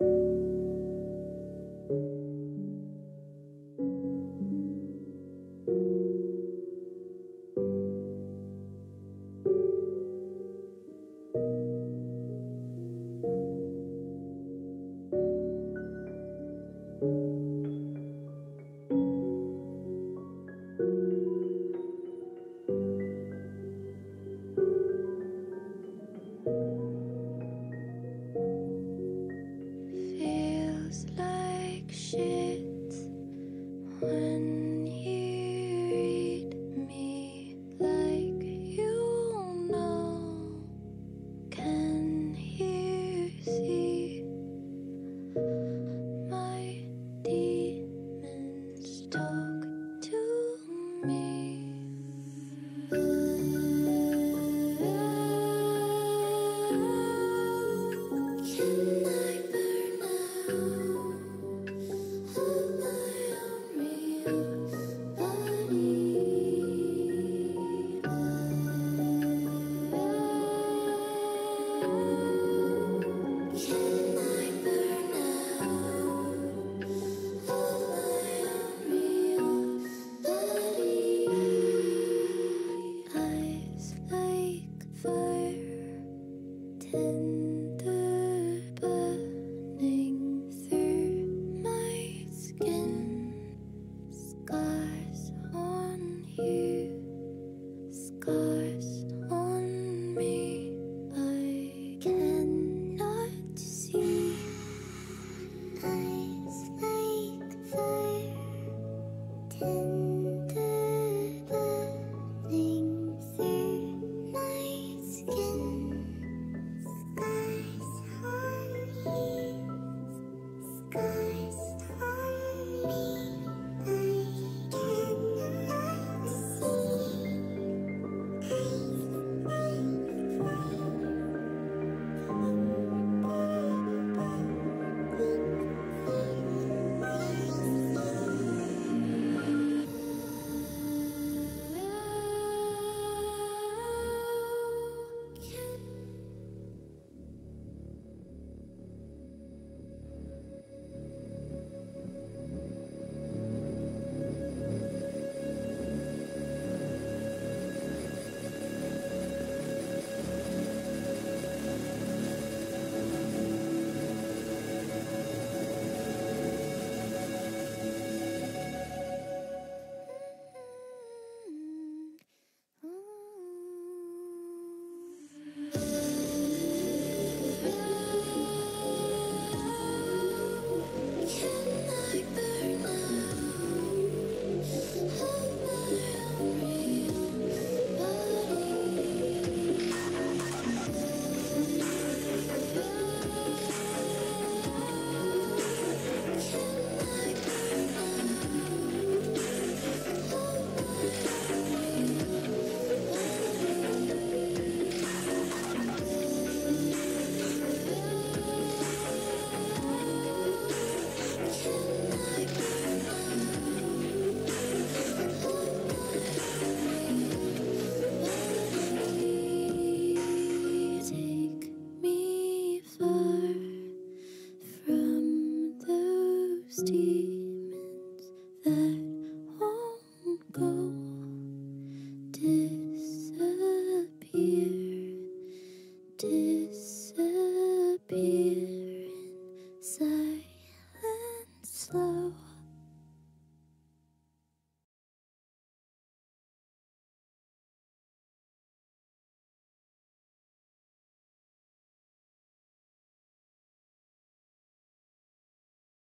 Feels like shit when you read me like you know. Can you see my demons talk to me? Can I burn out of my own real body? Can I burn out of my own real body? Eyes like fire, tender burning through my skin. Scars on you, scars on me. I cannot see. Eyes like fire, tender burning through my skin. Scars on you, scars on me. I cannot see. Take me far from those demons that won't go. Disappear, disappear.